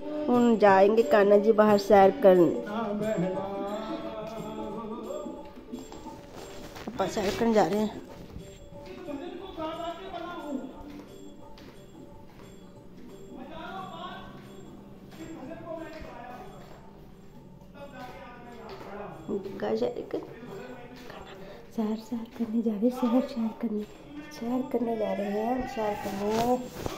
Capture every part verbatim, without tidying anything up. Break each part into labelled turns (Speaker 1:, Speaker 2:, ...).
Speaker 1: हम जाएंगे कान्हा जी बाहर सैर करने। पापा सैर करने जा रहे हैं। सैर सैर करने जा रहे हैं सैर सैर करने सैर करने जा रहे हैं सैर करने।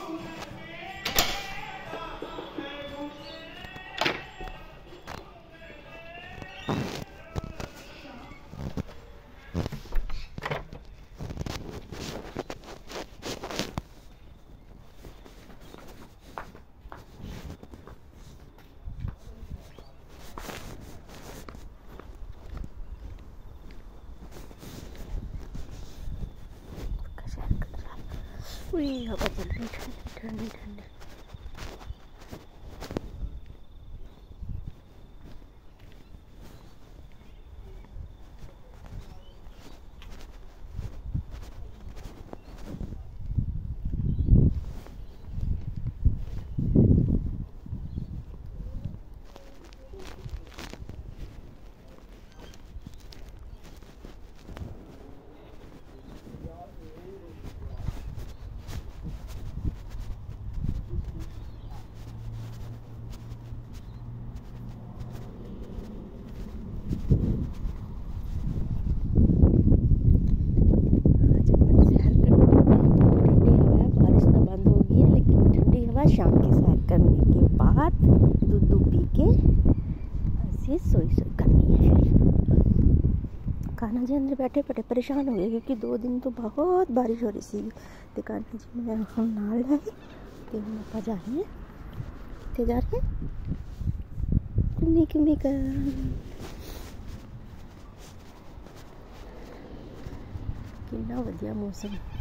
Speaker 1: हवा चल रही ठंडी ठंडी ठंडी। शाम की सैर करने के बाद दूध पी के ऐसे सोई सोई करनी है। कान्हा जी अंदर बैठे बड़े परेशान हो गए क्योंकि दो दिन तो बहुत बारिश हो रही थी। तो कान्हा जी मैं हम नाल है तो हम आप जा रहे हैं ते जा रहे घूमने घूमने का। कितना वधिया मौसम।